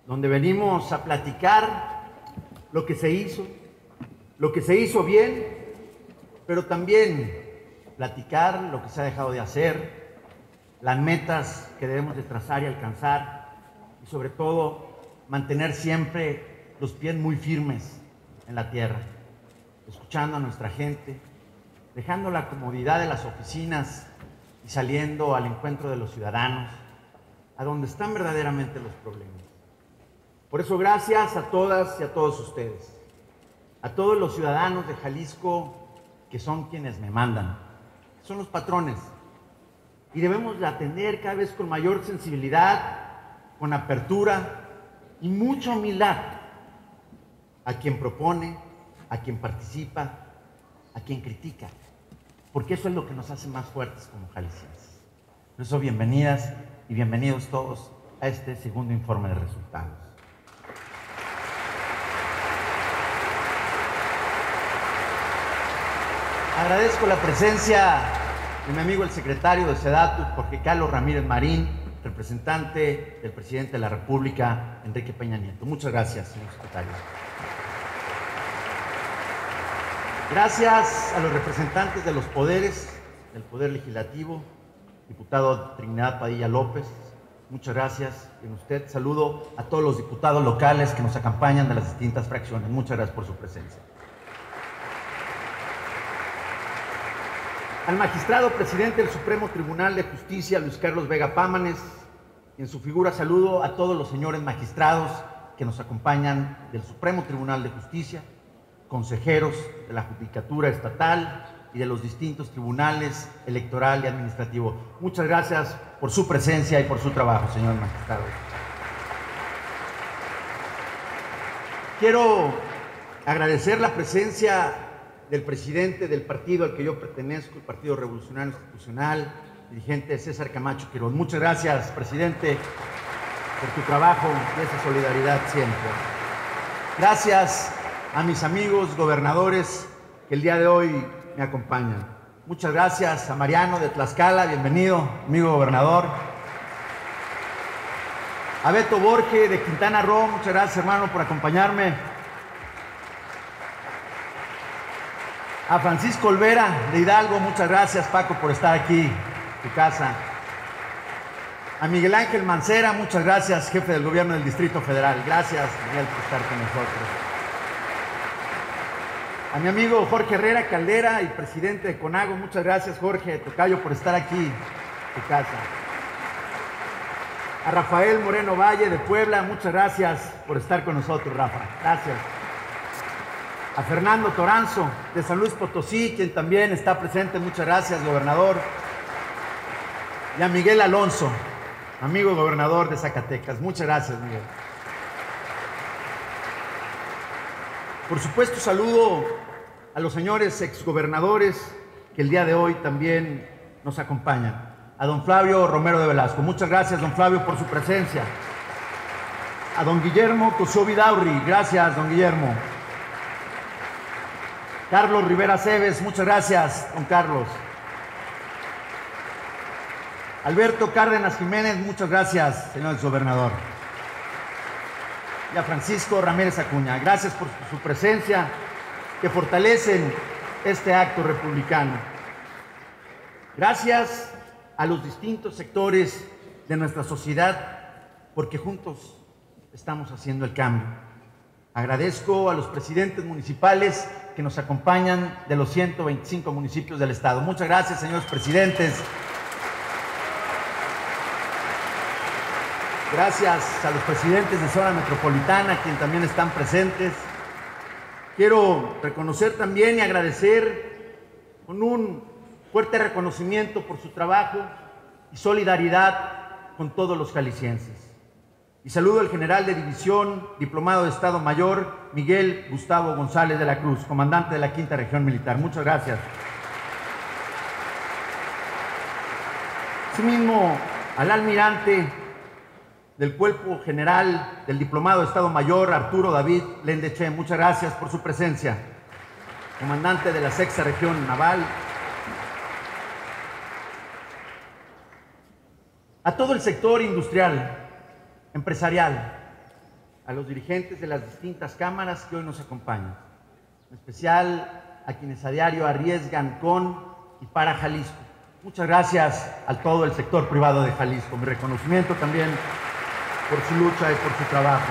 donde venimos a platicar lo que se hizo bien, pero también platicar lo que se ha dejado de hacer, las metas que debemos de trazar y alcanzar, y sobre todo mantener siempre los pies muy firmes en la tierra, escuchando a nuestra gente, dejando la comodidad de las oficinas y saliendo al encuentro de los ciudadanos, a donde están verdaderamente los problemas. Por eso, gracias a todas y a todos ustedes, a todos los ciudadanos de Jalisco que son quienes me mandan, son los patrones, y debemos de atender cada vez con mayor sensibilidad, con apertura y mucha humildad a quien propone, a quien participa, a quien critica, porque eso es lo que nos hace más fuertes como jaliscienses. Por eso, bienvenidas y bienvenidos todos a este segundo informe de resultados. Agradezco la presencia de mi amigo el secretario de SEDATU, Jorge Carlos Ramírez Marín, representante del presidente de la República, Enrique Peña Nieto. Muchas gracias, señor secretario. Gracias a los representantes de los poderes, del Poder Legislativo, diputado Trinidad Padilla López, muchas gracias. Y en usted saludo a todos los diputados locales que nos acompañan de las distintas fracciones. Muchas gracias por su presencia. Al magistrado presidente del Supremo Tribunal de Justicia, Luis Carlos Vega Pámanes, y en su figura saludo a todos los señores magistrados que nos acompañan del Supremo Tribunal de Justicia, consejeros de la Judicatura Estatal y de los distintos tribunales electoral y administrativo. Muchas gracias por su presencia y por su trabajo, señores magistrados. Quiero agradecer la presencia del presidente del partido al que yo pertenezco, el Partido Revolucionario Institucional, dirigente César Camacho Quirós. Muchas gracias, presidente, por tu trabajo y esa solidaridad siempre. Gracias a mis amigos gobernadores que el día de hoy me acompañan. Muchas gracias a Mariano de Tlaxcala, bienvenido, amigo gobernador. A Beto Borge de Quintana Roo, muchas gracias, hermano, por acompañarme. A Francisco Olvera de Hidalgo, muchas gracias, Paco, por estar aquí en tu casa. A Miguel Ángel Mancera, muchas gracias, jefe del gobierno del Distrito Federal. Gracias, Miguel, por estar con nosotros. A mi amigo Jorge Herrera Caldera y presidente de CONAGO, muchas gracias, Jorge Tocayo, por estar aquí en tu casa. A Rafael Moreno Valle de Puebla, muchas gracias por estar con nosotros, Rafa. Gracias. A Fernando Toranzo de San Luis Potosí, quien también está presente, muchas gracias, gobernador. Y a Miguel Alonso, amigo gobernador de Zacatecas, muchas gracias, Miguel. Por supuesto, saludo a los señores exgobernadores que el día de hoy también nos acompañan. A don Flavio Romero de Velasco, muchas gracias, don Flavio, por su presencia. A don Guillermo Cosío Vidaurri, gracias, don Guillermo. Carlos Rivera Cebes, muchas gracias, don Carlos. Alberto Cárdenas Jiménez, muchas gracias, señor gobernador. Y a Francisco Ramírez Acuña, gracias por su presencia, que fortalecen este acto republicano. Gracias a los distintos sectores de nuestra sociedad, porque juntos estamos haciendo el cambio. Agradezco a los presidentes municipales que nos acompañan de los 125 municipios del estado. Muchas gracias, señores presidentes. Gracias a los presidentes de zona metropolitana, quienes también están presentes. Quiero reconocer también y agradecer con un fuerte reconocimiento por su trabajo y solidaridad con todos los jaliscienses. Y saludo al general de división, diplomado de Estado Mayor, Miguel Gustavo González de la Cruz, comandante de la 5ª Región Militar. Muchas gracias. Asimismo, al almirante del Cuerpo General del Diplomado de Estado Mayor, Arturo David Lendeche, muchas gracias por su presencia. Comandante de la 6ª Región Naval. A todo el sector industrial, empresarial, a los dirigentes de las distintas cámaras que hoy nos acompañan, en especial a quienes a diario arriesgan con y para Jalisco. Muchas gracias a todo el sector privado de Jalisco. Mi reconocimiento también por su lucha y por su trabajo.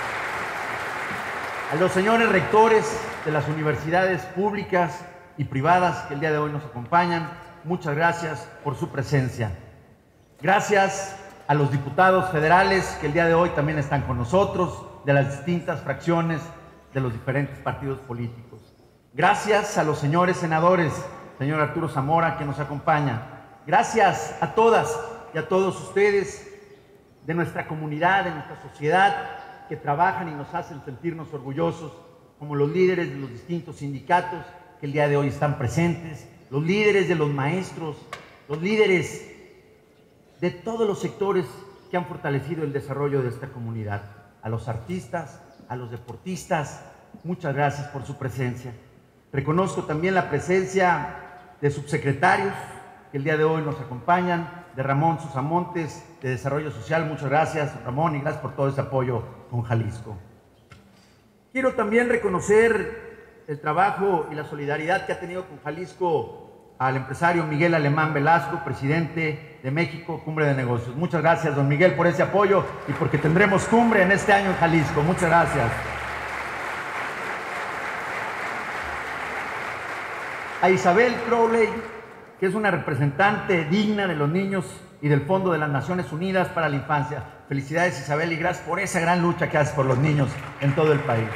A los señores rectores de las universidades públicas y privadas que el día de hoy nos acompañan, muchas gracias por su presencia. Gracias a los diputados federales que el día de hoy también están con nosotros, de las distintas fracciones de los diferentes partidos políticos. Gracias a los señores senadores, señor Arturo Zamora, que nos acompaña. Gracias a todas y a todos ustedes de nuestra comunidad, de nuestra sociedad, que trabajan y nos hacen sentirnos orgullosos, como los líderes de los distintos sindicatos que el día de hoy están presentes, los líderes de los maestros, los líderes de todos los sectores que han fortalecido el desarrollo de esta comunidad, a los artistas, a los deportistas, muchas gracias por su presencia. Reconozco también la presencia de subsecretarios que el día de hoy nos acompañan, de Ramón Susamontes, de Desarrollo Social, muchas gracias Ramón y gracias por todo ese apoyo con Jalisco. Quiero también reconocer el trabajo y la solidaridad que ha tenido con Jalisco al empresario Miguel Alemán Velasco, presidente de México, Cumbre de Negocios. Muchas gracias, don Miguel, por ese apoyo y porque tendremos cumbre en este año en Jalisco. Muchas gracias. A Isabel Crowley, que es una representante digna de los niños y del Fondo de las Naciones Unidas para la Infancia. Felicidades, Isabel, y gracias por esa gran lucha que haces por los niños en todo el país.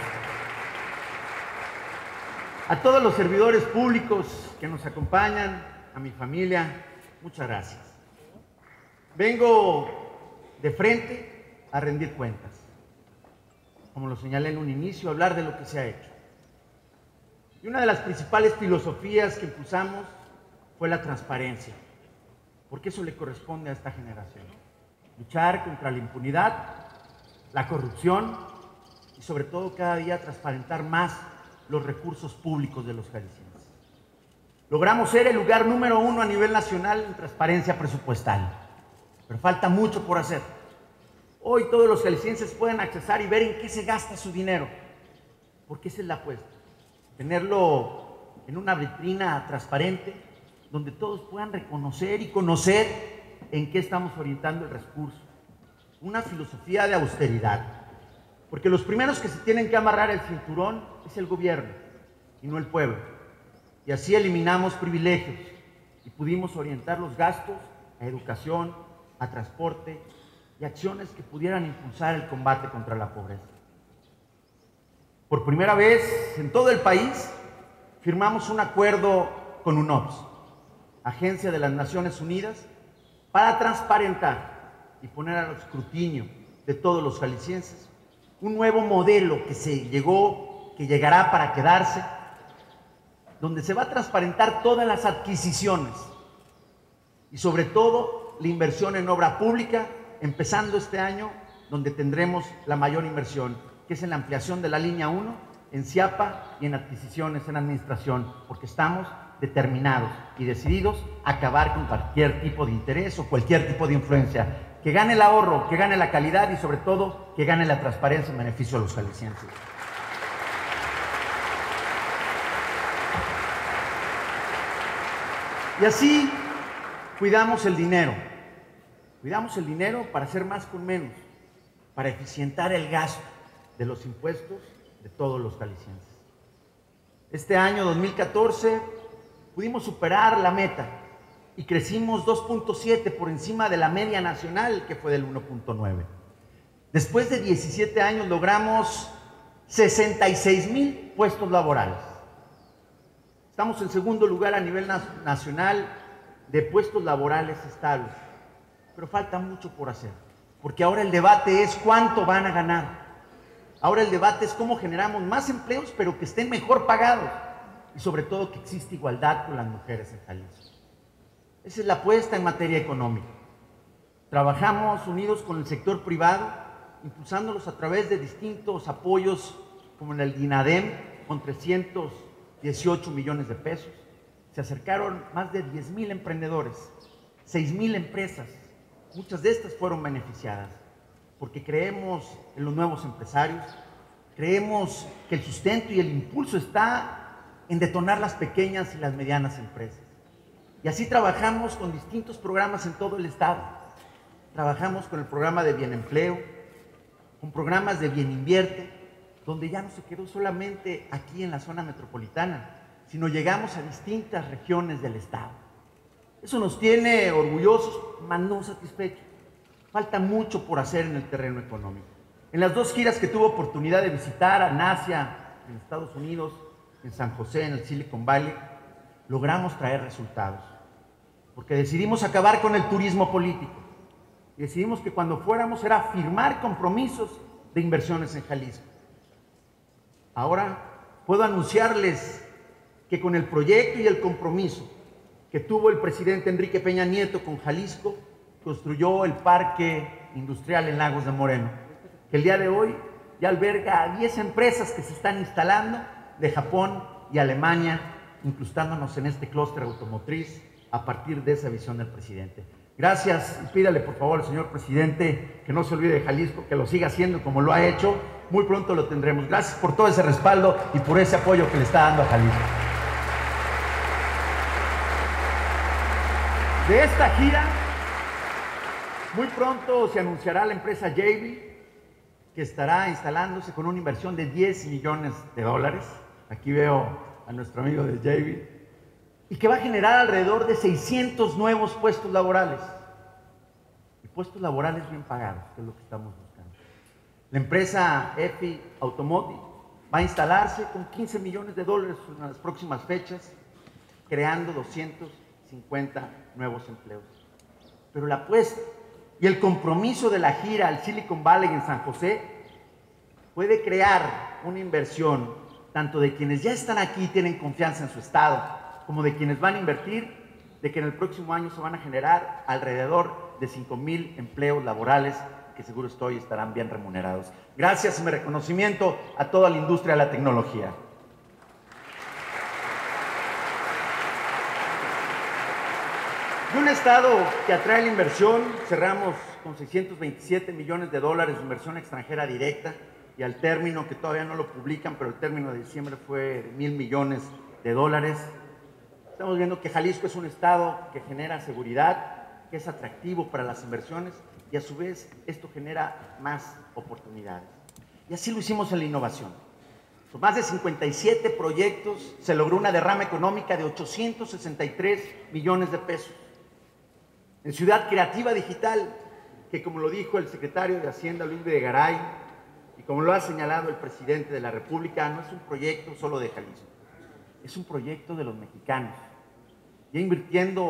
A todos los servidores públicos que nos acompañan, a mi familia, muchas gracias. Vengo de frente a rendir cuentas. Como lo señalé en un inicio, hablar de lo que se ha hecho. Y una de las principales filosofías que impulsamos fue la transparencia, porque eso le corresponde a esta generación. Luchar contra la impunidad, la corrupción y sobre todo cada día transparentar más los recursos públicos de los jaliscienses. Logramos ser el lugar número 1 a nivel nacional en transparencia presupuestal, pero falta mucho por hacer. Hoy todos los jaliscienses pueden accesar y ver en qué se gasta su dinero, porque esa es la apuesta, tenerlo en una vitrina transparente donde todos puedan reconocer y conocer en qué estamos orientando el recurso. Una filosofía de austeridad, porque los primeros que se tienen que amarrar el cinturón es el gobierno y no el pueblo. Y así eliminamos privilegios y pudimos orientar los gastos a educación, a transporte y acciones que pudieran impulsar el combate contra la pobreza. Por primera vez en todo el país firmamos un acuerdo con UNOPS, Agencia de las Naciones Unidas, para transparentar y poner al escrutinio de todos los jaliscienses un nuevo modelo que llegará para quedarse, donde se va a transparentar todas las adquisiciones y sobre todo la inversión en obra pública, empezando este año, donde tendremos la mayor inversión, que es en la ampliación de la línea 1, en Ciapa y en adquisiciones en administración, porque estamos determinados y decididos a acabar con cualquier tipo de interés o cualquier tipo de influencia. Que gane el ahorro, que gane la calidad y sobre todo que gane la transparencia en beneficio de los jaliscienses. Y así cuidamos el dinero. Cuidamos el dinero para hacer más con menos, para eficientar el gasto de los impuestos de todos los jaliscienses. Este año 2014 pudimos superar la meta y crecimos 2.7 por encima de la media nacional, que fue del 1.9. Después de 17 años logramos 66,000 puestos laborales. Estamos en segundo lugar a nivel nacional de puestos laborales estables, pero falta mucho por hacer, porque ahora el debate es cuánto van a ganar. Ahora el debate es cómo generamos más empleos, pero que estén mejor pagados y sobre todo que exista igualdad con las mujeres en Jalisco. Esa es la apuesta en materia económica. Trabajamos unidos con el sector privado, impulsándolos a través de distintos apoyos, como en el INADEM, con 318 millones de pesos. Se acercaron más de 10,000 emprendedores, 6,000 empresas. Muchas de estas fueron beneficiadas. porque creemos en los nuevos empresarios, creemos que el sustento y el impulso está en detonar las pequeñas y las medianas empresas. Y así trabajamos con distintos programas en todo el estado. Trabajamos con el programa de Bienempleo, con programas de Bien Invierte, donde ya no se quedó solamente aquí en la zona metropolitana, sino llegamos a distintas regiones del estado. Eso nos tiene orgullosos, mas no satisfechos. Falta mucho por hacer en el terreno económico. En las 2 giras que tuve oportunidad de visitar, en Asia, en Estados Unidos, en San José, en el Silicon Valley, logramos traer resultados. Porque decidimos acabar con el turismo político. Y decidimos que cuando fuéramos era firmar compromisos de inversiones en Jalisco. Ahora puedo anunciarles que con el proyecto y el compromiso que tuvo el presidente Enrique Peña Nieto con Jalisco, construyó el Parque Industrial en Lagos de Moreno, que el día de hoy ya alberga a 10 empresas que se están instalando de Japón y Alemania, incrustándonos en este clúster automotriz a partir de esa visión del presidente. Gracias, y pídale por favor al señor presidente que no se olvide de Jalisco, que lo siga haciendo como lo ha hecho. Muy pronto lo tendremos. Gracias por todo ese respaldo y por ese apoyo que le está dando a Jalisco. De esta gira, muy pronto se anunciará la empresa Jabil, que estará instalándose con una inversión de $10 millones. Aquí veo a nuestro amigo de Jabil. Y que va a generar alrededor de 600 nuevos puestos laborales. Y puestos laborales bien pagados, que es lo que estamos buscando. La empresa EFI Automotive va a instalarse con $15 millones en las próximas fechas, creando 250 nuevos empleos. Pero la apuesta y el compromiso de la gira al Silicon Valley en San José puede crear una inversión tanto de quienes ya están aquí y tienen confianza en su estado, como de quienes van a invertir, de que en el próximo año se van a generar alrededor de 5,000 empleos laborales que seguro estarán bien remunerados. Gracias y mi reconocimiento a toda la industria de la tecnología. De un estado que atrae la inversión, cerramos con $627 millones de inversión extranjera directa, y al término, que todavía no lo publican, pero el término de diciembre fue de $1,000 millones. Estamos viendo que Jalisco es un estado que genera seguridad, que es atractivo para las inversiones, y a su vez esto genera más oportunidades. Y así lo hicimos en la innovación. Con más de 57 proyectos se logró una derrama económica de $863 millones. En Ciudad Creativa Digital, que como lo dijo el secretario de Hacienda Luis Videgaray, y como lo ha señalado el presidente de la República, no es un proyecto solo de Jalisco, es un proyecto de los mexicanos. Ya invirtiendo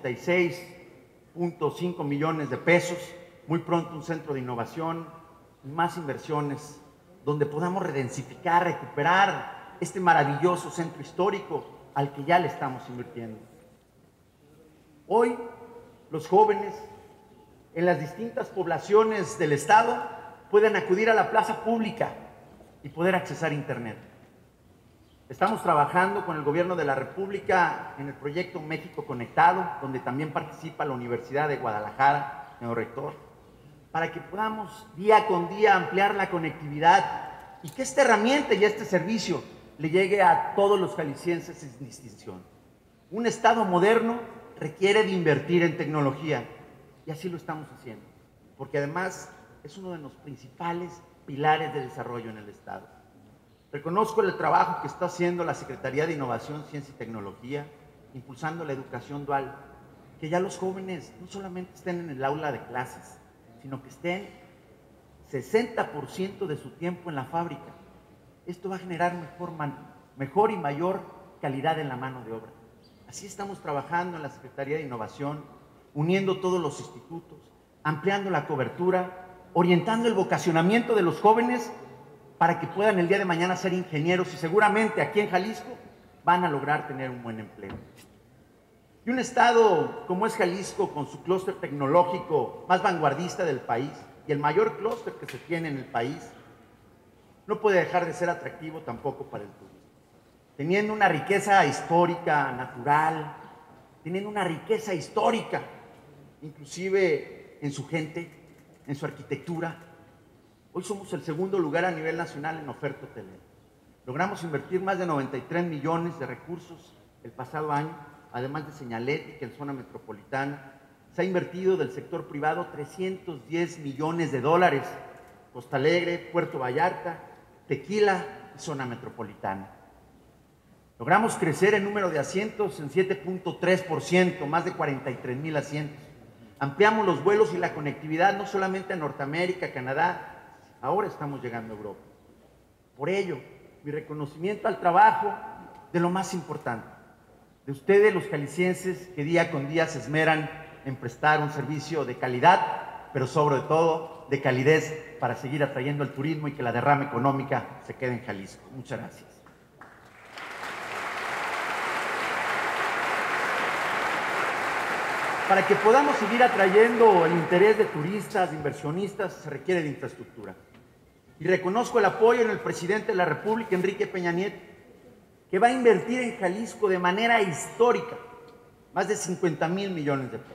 $86.5 millones, muy pronto un centro de innovación, más inversiones, donde podamos redensificar, recuperar este maravilloso centro histórico al que ya le estamos invirtiendo. Hoy, los jóvenes en las distintas poblaciones del estado pueden acudir a la plaza pública y poder accesar a Internet. Estamos trabajando con el gobierno de la República en el proyecto México Conectado, donde también participa la Universidad de Guadalajara, señor rector, para que podamos día con día ampliar la conectividad y que esta herramienta y este servicio le llegue a todos los jaliscienses sin distinción. Un estado moderno requiere de invertir en tecnología, y así lo estamos haciendo, porque además es uno de los principales pilares de desarrollo en el estado. Reconozco el trabajo que está haciendo la Secretaría de Innovación, Ciencia y Tecnología, impulsando la educación dual, que ya los jóvenes no solamente estén en el aula de clases, sino que estén 60% de su tiempo en la fábrica. Esto va a generar mejor y mayor calidad en la mano de obra. Así estamos trabajando en la Secretaría de Innovación, uniendo todos los institutos, ampliando la cobertura, orientando el vocacionamiento de los jóvenes para que puedan el día de mañana ser ingenieros, y seguramente aquí en Jalisco van a lograr tener un buen empleo. Y un estado como es Jalisco, con su clúster tecnológico más vanguardista del país y el mayor clúster que se tiene en el país, no puede dejar de ser atractivo tampoco para el turismo. Teniendo una riqueza histórica, natural, teniendo una riqueza histórica, inclusive en su gente, en su arquitectura, Hoy somos el segundo lugar a nivel nacional en oferta hotelera. Logramos invertir más de 93 millones de recursos el pasado año, además de señalética en zona metropolitana. Se ha invertido del sector privado 310 millones de dólares. Costa Alegre, Puerto Vallarta, Tequila y zona metropolitana. Logramos crecer el número de asientos en 7.3%, más de 43,000 asientos. Ampliamos los vuelos y la conectividad no solamente a Norteamérica, Canadá, ahora estamos llegando a Europa. Por ello, mi reconocimiento al trabajo de lo más importante, de ustedes los jaliscienses que día con día se esmeran en prestar un servicio de calidad, pero sobre todo de calidez para seguir atrayendo el turismo y que la derrama económica se quede en Jalisco. Muchas gracias. Para que podamos seguir atrayendo el interés de turistas, de inversionistas, se requiere de infraestructura. Y reconozco el apoyo en el presidente de la República, Enrique Peña Nieto, que va a invertir en Jalisco de manera histórica más de 50,000 millones de pesos.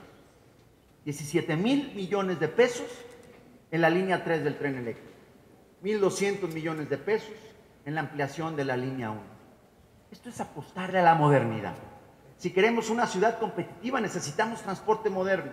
17,000 millones de pesos en la línea 3 del tren eléctrico. 1,200 millones de pesos en la ampliación de la línea 1. Esto es apostarle a la modernidad. Si queremos una ciudad competitiva, necesitamos transporte moderno.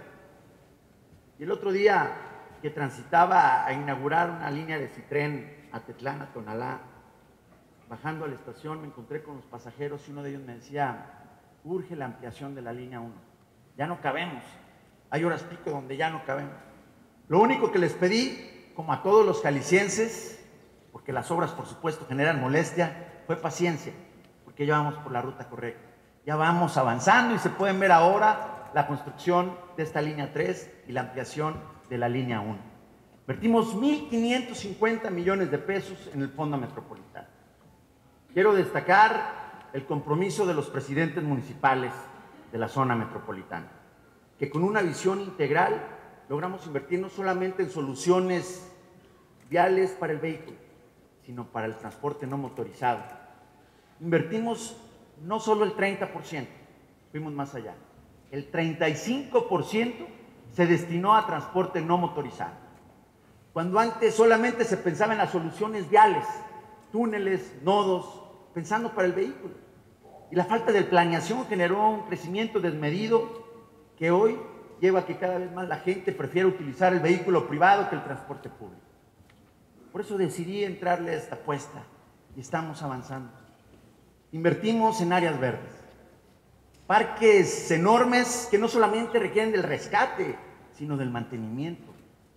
Y el otro día que transitaba a inaugurar una línea de Citren a Tetlán, a Tonalá, bajando a la estación me encontré con los pasajeros y uno de ellos me decía: urge la ampliación de la línea 1. Ya no cabemos. Hay horas pico donde ya no cabemos. Lo único que les pedí, como a todos los jaliscienses, porque las obras por supuesto generan molestia, fue paciencia, porque ya vamos por la ruta correcta. Ya vamos avanzando y se pueden ver ahora la construcción de esta línea 3 y la ampliación de la línea 1. Invertimos 1,550 millones de pesos en el Fondo Metropolitano. Quiero destacar el compromiso de los presidentes municipales de la zona metropolitana, que con una visión integral logramos invertir no solamente en soluciones viales para el vehículo, sino para el transporte no motorizado. Invertimos no solo el 30%, fuimos más allá. El 35% se destinó a transporte no motorizado. Cuando antes solamente se pensaba en las soluciones viales, túneles, nodos, pensando para el vehículo. Y la falta de planeación generó un crecimiento desmedido que hoy lleva a que cada vez más la gente prefiera utilizar el vehículo privado que el transporte público. Por eso decidí entrarle a esta apuesta y estamos avanzando. Invertimos en áreas verdes, parques enormes que no solamente requieren del rescate, sino del mantenimiento.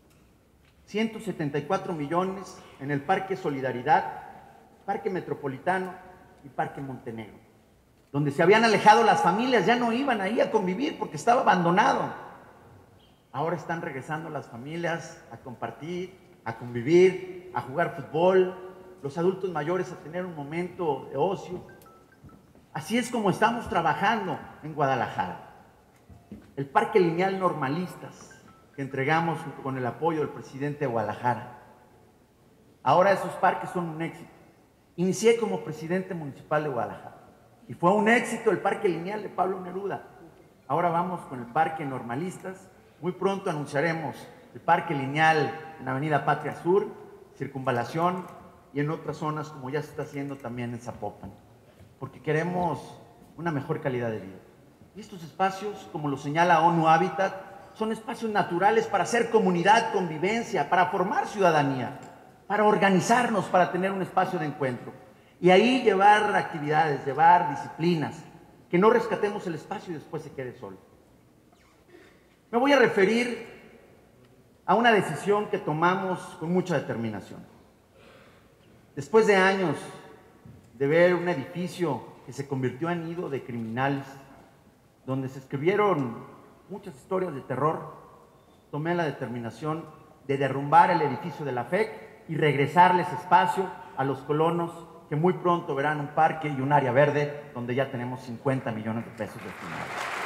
174 millones en el Parque Solidaridad, Parque Metropolitano y Parque Montenegro, donde se habían alejado las familias, ya no iban ahí a convivir porque estaba abandonado. Ahora están regresando las familias a compartir, a convivir, a jugar fútbol, los adultos mayores a tener un momento de ocio. Así es como estamos trabajando en Guadalajara. El Parque Lineal Normalistas, que entregamos con el apoyo del presidente de Guadalajara. Ahora esos parques son un éxito. Inicié como presidente municipal de Guadalajara y fue un éxito el Parque Lineal de Pablo Neruda. Ahora vamos con el Parque Normalistas. Muy pronto anunciaremos el Parque Lineal en Avenida Patria Sur, Circunvalación y en otras zonas como ya se está haciendo también en Zapopan, porque queremos una mejor calidad de vida. Y estos espacios, como lo señala ONU Habitat, son espacios naturales para hacer comunidad, convivencia, para formar ciudadanía, para organizarnos, para tener un espacio de encuentro. Y ahí llevar actividades, llevar disciplinas, que no rescatemos el espacio y después se quede solo. Me voy a referir a una decisión que tomamos con mucha determinación. Después de años de ver un edificio que se convirtió en nido de criminales, donde se escribieron muchas historias de terror, tomé la determinación de derrumbar el edificio de la FEC y regresarles espacio a los colonos que muy pronto verán un parque y un área verde donde ya tenemos 50 millones de pesos destinados.